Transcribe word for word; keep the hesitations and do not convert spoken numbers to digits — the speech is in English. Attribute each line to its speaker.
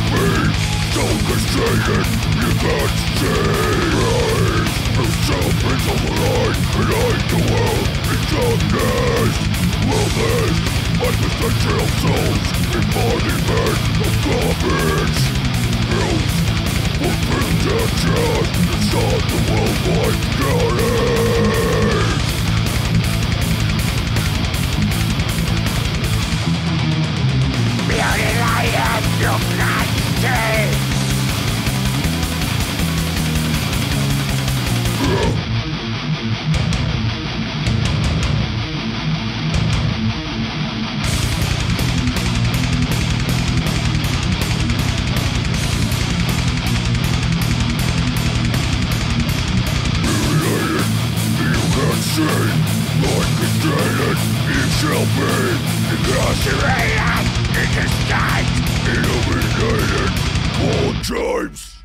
Speaker 1: me, so castrated, you can't see. Rise, yourself into the light, and hide the world in darkness. Wellness, existential souls, embodiment of garbage. Built, fulfilled actions, inside the worldwide carnage. Beauty lion, you can't see. See, like a dragon, you shall be incarcerated in the sky, illuminated all times.